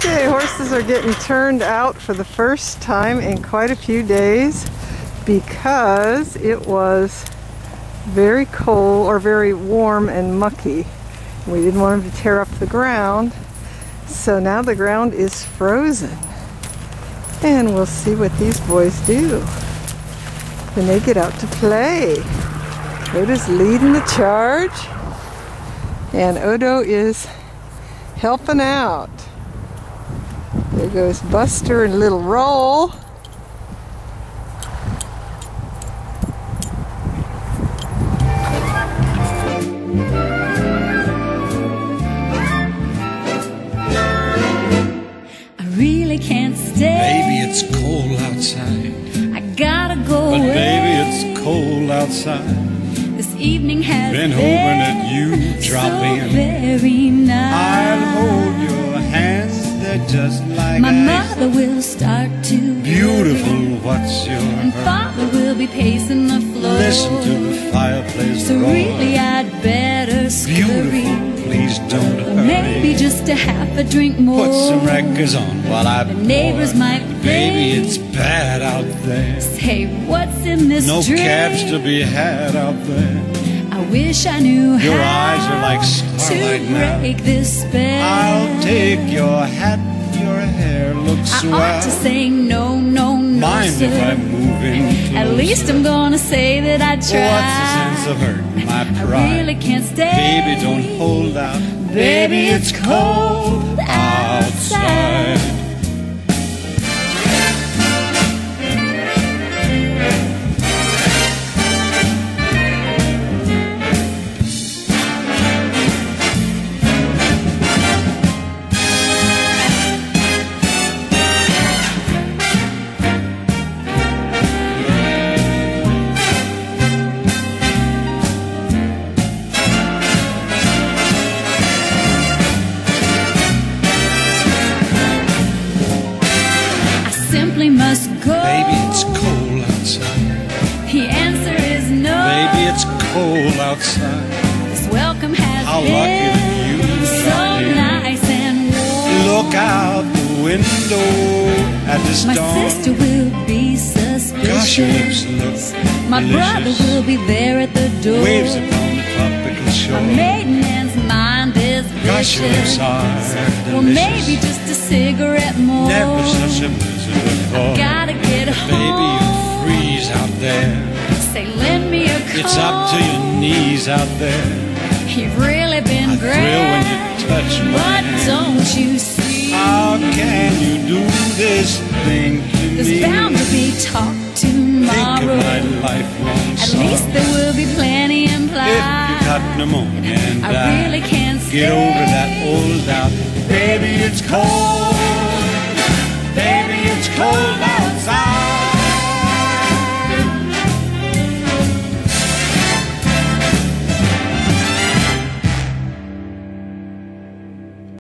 Okay, horses are getting turned out for the first time in quite a few days because it was very cold or very warm and mucky. We didn't want them to tear up the ground, so now the ground is frozen. And we'll see what these boys do when they get out to play. Odo's leading the charge, and Odo is helping out. There goes Buster and Little Roll. I really can't stay. Baby, it's cold outside. I gotta go But away. baby, it's cold outside. This evening has Been hoping that you'd drop so in. very nice. I'll hold your hands, they're just like My ice. mother will start to Beautiful, what's your and hurry? father will be pacing the floor. Listen to the fireplace So roar. really I'd better scurry. Beautiful, please don't hurry. Maybe just a half a drink more. Put some records on while I The neighbors might Baby, think. it's bad out there. Say, what's in this No drink? cabs to be had out there. I wish I knew Your how eyes are like starlight to now. break this spell. I'll take your hat, your hair looks I swell. ought to say no, no, no, Mind sir. if I move in closer? At least I'm gonna say that I tried. What's the sense of hurting my I pride? really can't stay. Baby, don't hold out. Baby, it's cold outside. Simply must go. Baby, it's cold outside. The answer is no. Baby, it's cold outside. This welcome has How been lucky that you so dropped in. nice and warm. Look out the window at the My storm. sister will be suspicious. Gosh, your lips look My brother delicious. will be there at the door. Waves upon the tropical shore. My maiden aunt's mind is Gosh, your lips vicious. are delicious. Well, maybe just a cigarette more. Never such a blizzard before. Gotta get Baby, you home. freeze out there. Say, lend me a coat. It's up to your knees out there. You've really been I great. thrill when you touch my But hand. don't you see? How can you do this thing to There's me? bound to be talk Think tomorrow. of my lifelong At sorrow. least there will be plenty implied. If you got pneumonia and I die, really can't get stay. over that old doubt. Baby, it's cold. Baby, it's cold out